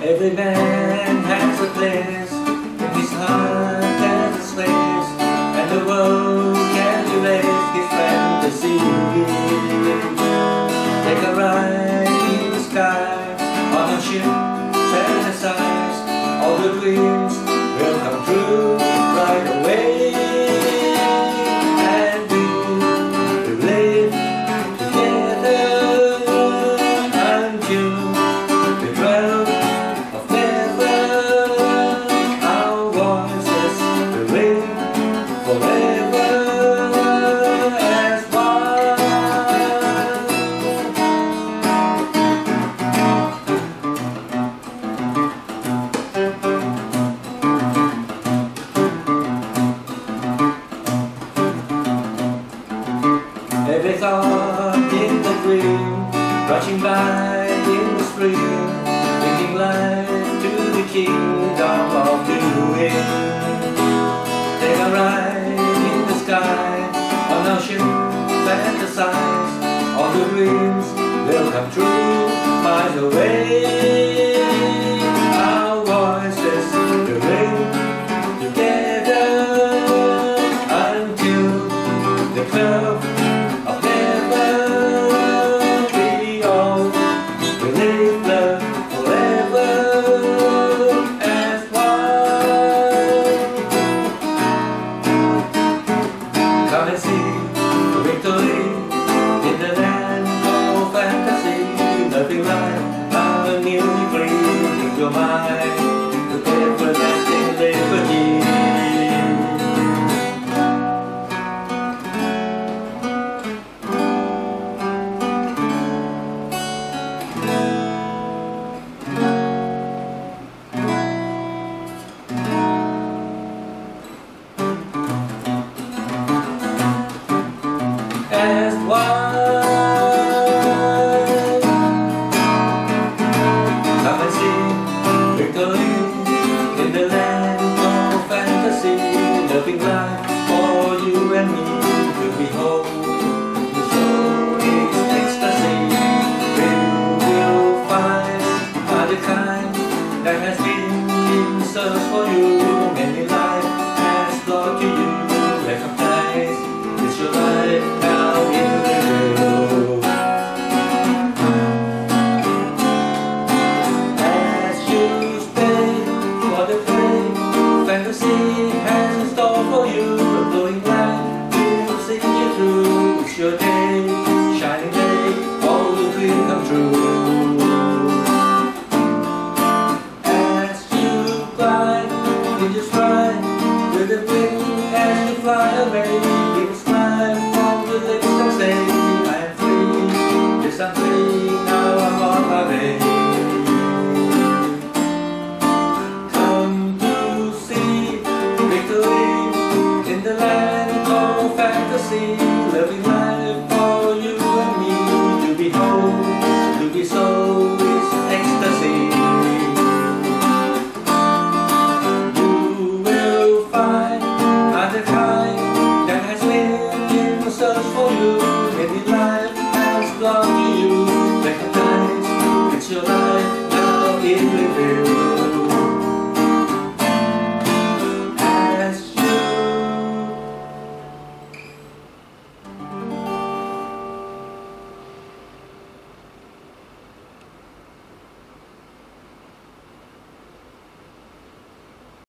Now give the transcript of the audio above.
Every man has a place in his heart and his face, and the world can erase his fantasy. Take a ride in the sky on a ship, fantasize, all the dreams will come true right away. And we will live together until the 12th of never. Our voices will ring forever as one. Every thought in the dream, rushing by in the spring, bringing life to the kingdom of doing. Take a ride in the sky on our ship, fantasize, all the dreams will come true miles away. Our voices will ring together until the 12th of never. We all will live love forever as one. Come and see the victory in the land of fantasy. Nothing like harmony free in your mind to everlasting liberty. As one, come and see victory in the land of fantasy. Nothing like for you and me to behold. The soul is ecstasy. We will find the kind that has been in search for you.